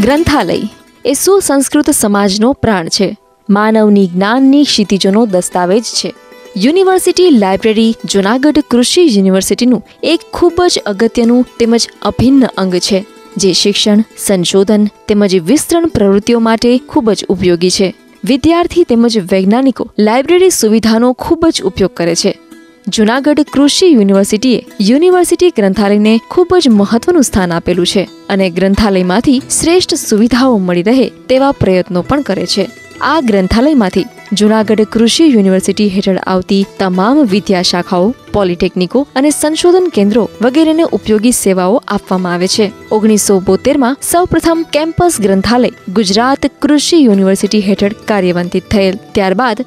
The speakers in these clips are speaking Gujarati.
ગ્રંથાલય એ સુસંસ્કૃત સમાજનો પ્રાણ છે. માનવની જ્ઞાનની ક્ષિતિજોનો દસ્તાવેજ છે. યુનિવર્સિટી લાઇબ્રેરી જૂનાગઢ કૃષિ યુનિવર્સિટીનું એક ખૂબ જ અગત્યનું તેમજ અભિન્ન અંગ છે, જે શિક્ષણ, સંશોધન તેમજ વિસ્તરણ પ્રવૃત્તિઓ માટે ખૂબ જ ઉપયોગી છે. વિદ્યાર્થી તેમજ વૈજ્ઞાનિકો લાઇબ્રેરી સુવિધાનો ખૂબ જ ઉપયોગ કરે છે. જૂનાગઢ કૃષિ યુનિવર્સિટીએ યુનિવર્સિટી ગ્રંથાલયને ખૂબ જ મહત્વનું સ્થાન આપેલું છે અને ગ્રંથાલયમાંથી શ્રેષ્ઠ સુવિધાઓ મળી રહે તેવા પ્રયત્નો પણ કરે છે. આ ગ્રંથાલયમાંથી જૂનાગઢ કૃષિ યુનિવર્સિટી હેઠળ આવતી તમામ વિદ્યા શાખાઓ, પોલિટેકનિકો અને સંશોધન કેન્દ્રો વગેરેને ઉપયોગી સેવાઓ આપવામાં આવે છે. 1972માં સૌપ્રથમ કેમ્પસ ગ્રંથાલય ગુજરાત કૃષિ યુનિવર્સિટી હેઠળ કાર્યાન્વિત થયેલ. ત્યારબાદ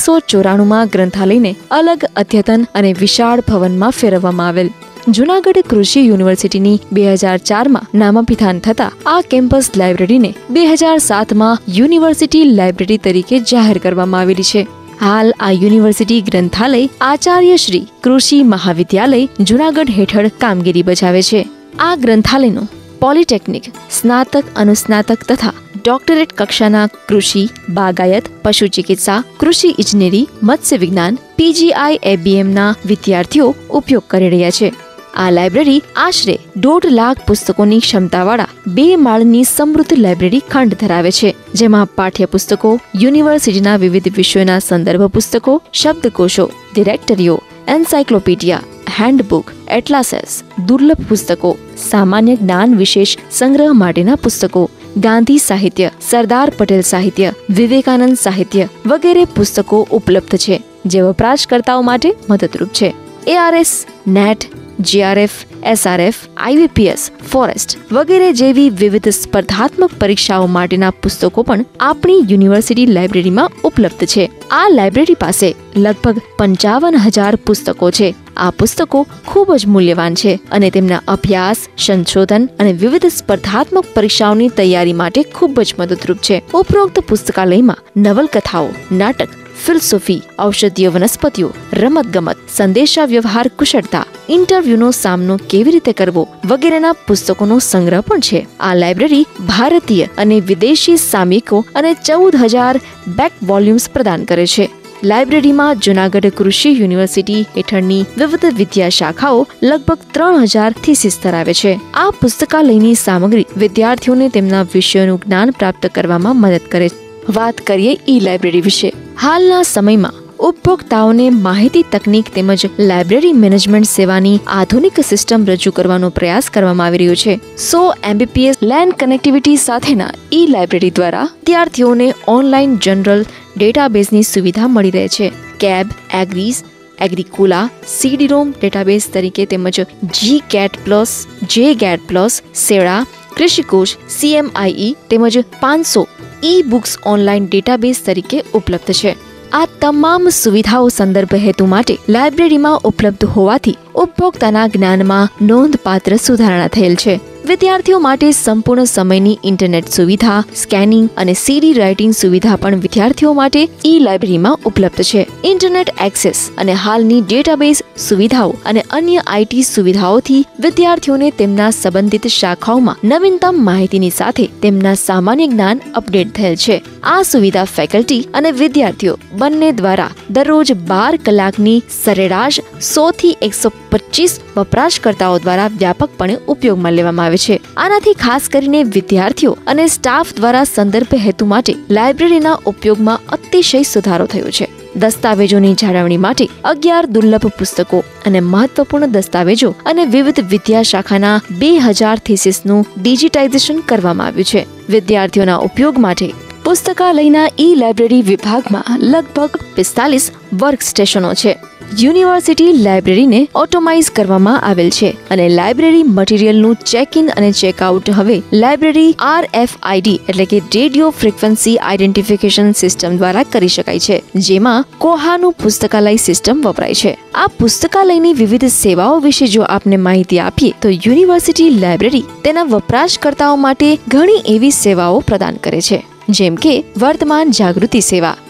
1994માં ગ્રંથાલયને અલગ અદ્યતન અને વિશાળ ભવનમાં ફેરવવામાં આવેલ. જૂનાગઢ કૃષિ યુનિવર્સિટીની 2004માં નામાભિધાન થતા આ કેમ્પસ લાઇબ્રેરીને 2007માં યુનિવર્સિટી લાઇબ્રેરી તરીકે જાહેર કરવામાં આવેલી છે. હાલ આ યુનિવર્સિટી ગ્રંથાલય આચાર્ય શ્રી કૃષિ મહાવિદ્યાલય જૂનાગઢ હેઠળ કામગીરી બજાવે છે. આ ગ્રંથાલયનો પોલિટેકનિક, સ્નાતક, અનુસ્નાતક તથા ડોક્ટરેટ કક્ષાના કૃષિ, બાગાયત, પશુ ચિકિત્સા, કૃષિ ઇજનેરી, મત્સ્ય વિજ્ઞાન, PGI-ABM ના વિદ્યાર્થીઓ ઉપયોગ કરી રહ્યા છે. આ લાઇબ્રેરી આશરે 1.5 લાખ પુસ્તકોની ક્ષમતાવાળા 2 માળની સમૃદ્ધ લાઇબ્રેરી ખંડ ધરાવે છે, જેમાં પાઠ્યપુસ્તકો, યુનિવર્સિટીના વિવિધ વિષયોના સંદર્ભ પુસ્તકો, શબ્દકોશો, ડિરેક્ટરીઓ, એન્સાઇક્લોપીડિયા, હેન્ડબુક, એટલાસીસ, દુર્લભ પુસ્તકો, સામાન્ય જ્ઞાન વિશેષ સંગ્રહ માટેના પુસ્તકો, ગાંધી સાહિત્ય, સરદાર પટેલ સાહિત્ય, વિવેકાનંદ સાહિત્ય વગેરે પુસ્તકો ઉપલબ્ધ છે, જે વપરાશકર્તાઓ માટે મદદરૂપ છે. ARS, NET, GRF, SRF, IBPS, forest વગેરે જેવી વિવિધ સ્પર્ધાત્મક પરીક્ષાઓ માટેના પુસ્તકો પણ આપણી યુનિવર્સિટી લાઇબ્રેરીમાં ઉપલબ્ધ છે. આ લાઇબ્રેરી પાસે લગભગ 55,000 પુસ્તકો છે. આ પુસ્તકો ખૂબ જ મૂલ્યવાન છે અને તેમના અભ્યાસ, સંશોધન અને વિવિધ સ્પર્ધાત્મક પરીક્ષાઓની તૈયારી માટે ખૂબ જ મદદરૂપ છે. ઉપરોક્ત પુસ્તકાલયમાં નવલકથાઓ, નાટક, ફિલસૂફી, ઔષધીય વનસ્પતિઓ, રમતગમત, સંદેશા વ્યવહાર કુશળતા, ઇન્ટરવ્યુનો સામનો કેવી રીતે કરવો વગેરેના પુસ્તકોનો સંગ્રહ પણ છે. આ લાઇબ્રેરી ભારતીય અને વિદેશી સામયિકો અને 14,000 બેક વોલ્યુમ્સ પ્રદાન કરે છે. લાઇબ્રેરીમાં જૂનાગઢ કૃષિ યુનિવર્સિટી હેઠળની વિવિધ વિદ્યા શાખાઓ લગભગ 3,000 થીસીસ ધરાવે છે. આ પુસ્તકાલયની સામગ્રી વિદ્યાર્થીઓને તેમના વિષયોનું જ્ઞાન પ્રાપ્ત કરવામાં મદદ કરે છે. વાત કરીએ ઈ લાઇબ્રેરી વિશે. હાલના સમયમાં ઉપભોક્તાઓને માહિતી તકનીક તેમજ લાઇબ્રેરી મેનેજમેન્ટ સેવાની આધુનિક સિસ્ટમ રજૂ કરવાનો પ્રયાસ કરવામાં આવી રહ્યો છે. 100 Mbps LAN કનેક્ટિવિટી સાથેના ઈ લાઇબ્રેરી દ્વારા વિદ્યાર્થીઓને ઓનલાઈન જનરલ ડેટાબેઝની સુવિધા મળી રહે છે. કેબ, એગ્રીઝ, એગ્રીકુલા, CD-ROM ડેટાબેઝ તરીકે તેમજ GCAT+, JGAT+, સેડા, કૃષિકોશ, CMIE તેમજ 500 ઈ-બુક્સ ઓનલાઈન ડેટાબેઝ તરીકે ઉપલબ્ધ છે. આ તમામ સુવિધાઓ સંદર્ભ હેતુ માટે લાઇબ્રેરીમાં ઉપલબ્ધ હોવાથી ઉપભોક્તાના જ્ઞાનમાં નોંધપાત્ર સુધારણા થયેલ છે. વિદ્યાર્થીઓ માટે સંપૂર્ણ સમયની ઇન્ટરનેટ સુવિધા, સ્કેનિંગ અને CD રાઇટિંગ સુવિધા પણ વિદ્યાર્થીઓ માટે ઈ લાઇબ્રેરીમાં ઉપલબ્ધ છે. ઇન્ટરનેટ એક્સેસ અને હાલની ડેટાબેઝ સુવિધાઓ અને અન્ય IT સુવિધાઓથી વિદ્યાર્થીઓને તેમના સંબંધિત શાખાઓમાં નવીનતમ માહિતીની સાથે તેમના સામાન્ય જ્ઞાન અપડેટ થયેલ છે. આ સુવિધા ફેકલ્ટી અને વિદ્યાર્થીઓ બંને દ્વારા દરરોજ 12 કલાકની સરેરાશ 100 થી 125 વપરાશકર્તાઓ દ્વારા વ્યાપકપણે ઉપયોગમાં લેવામાં આવે છે. આનાથી ખાસ કરીને વિદ્યાર્થીઓ અને સ્ટાફ દ્વારા સંદર્ભ હેતુ માટે લાઇબ્રેરીના ઉપયોગમાં અતિશય સુધારો થયો છે. દસ્તાવેજોની જાળવણી માટે 11 દુર્લભ પુસ્તકો અને મહત્વપૂર્ણ દસ્તાવેજો અને વિવિધ વિદ્યા શાખાના 2,000 થીસીસનું ડિજિટાઇઝેશન કરવામાં આવ્યું છે. વિદ્યાર્થીઓના ઉપયોગ માટે પુસ્તકાલયના ઈ લાઇબ્રેરી વિભાગમાં લગભગ 45 વર્ક સ્ટેશનો છે. યુનિવર્સિટી લાઇબ્રેરીને ઓટોમાઇઝ કરવામાં આવેલ છે અને લાઇબ્રેરી મટીરીયલનું ચેક ઇન અને ચેકઆઉટ હવે લાઇબ્રેરી RFID એટલે કે રેડિયો ફ્રીક્વન્સી આઇડેન્ટિફિકેશન સિસ્ટમ દ્વારા કરી શકાય છે, જેમાં કોહાનું પુસ્તકાલય સિસ્ટમ વપરાય છે. આ પુસ્તકાલયની વિવિધ સેવાઓ વિશે જો આપને માહિતી આપીએ તો યુનિવર્સિટી લાઇબ્રેરી તેના વપરાશકર્તાઓ માટે ઘણી એવી સેવાઓ પ્રદાન કરે છે, જેમ કે વર્તમાન જાગૃતિ સેવા,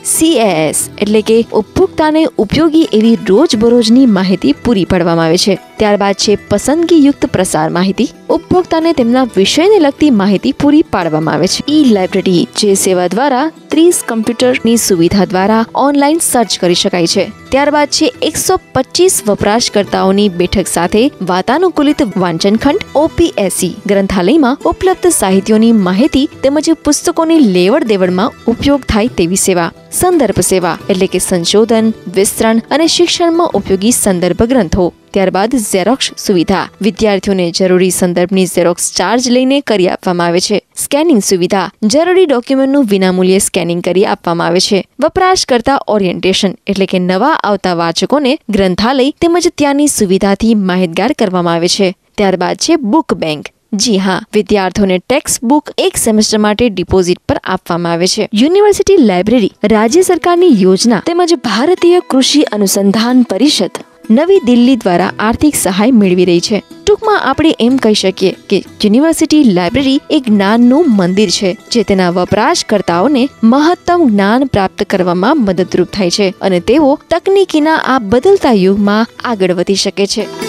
CAS એટલે કે ઉપભોક્તાને ઉપયોગી એવી રોજબરોજની માહિતી પૂરી પાડવામાં આવે છે. ત્યારબાદ છે પસંદગીયુક્ત પ્રસાર માહિતી. ઉપભોક્તાને તેમના વિષયને લગતી માહિતી પૂરી પાડવામાં આવે છે. ઈ લાઇબ્રેરી જે સેવા દ્વારા 30 કમ્પ્યુટરની સુવિધા દ્વારા ઓનલાઈન સર્ચ કરી શકાય છે. ત્યારબાદ છે 125 વપરાશકર્તાઓની બેઠક સાથે વાતાનુકૂલિત વાંચન ખંડ OPSE ગ્રંથાલયમાં ઉપલબ્ધ સાહિત્યોની માહિતી તેમજ પુસ્તકોની લેવડ દેવડમાં ઉપયોગ થાય તેવી સેવા. સંદર્ભ સેવા એટલે કે સંશોધન, વિસ્તરણ અને શિક્ષણમાં ઉપયોગી સંદર્ભ ગ્રંથો. ત્યારબાદ ઝેરોક્સ સુવિધા. વિદ્યાર્થીઓને જરૂરી સંદર્ભની ઝેરોક્સ ચાર્જ લઈને કરી આપવામાં આવે છે. સ્કેનિંગ સુવિધા. જરૂરી ડોક્યુમેન્ટનું વિનામૂલ્યે સ્કેનિંગ કરી આપવામાં આવે છે. વપરાશકર્તા ઓરિએન્ટેશન એટલે કે નવા આવતા વાચકોને ગ્રંથાલય તેમજ ત્યાંની સુવિધાથી માહિતગાર કરવામાં આવે છે. ત્યારબાદ છે બુક બેંક. જી હા, વિદ્યાર્થીઓને ટેક્સ્ટ બુક એક સેમેસ્ટર માટે ડિપોઝિટ પર આપવામાં આવે છે. યુનિવર્સિટી લાઇબ્રેરી રાજ્ય સરકારની યોજના તેમજ ભારતીય કૃષિ અનુસંધાન પરિષદ નવી દિલ્હી દ્વારા આર્થિક સહાય મેળવી રહી છે. ટૂંકમાં આપણે એમ કહી શકીએ કે યુનિવર્સિટી લાઇબ્રેરી એક જ્ઞાનનું મંદિર છે જે તેના વપરાશકર્તાઓને મહત્તમ જ્ઞાન પ્રાપ્ત કરવામાં મદદરૂપ થાય છે અને તેઓ તકનીકીના આ બદલતા યુગમાં આગળ વધી શકે છે.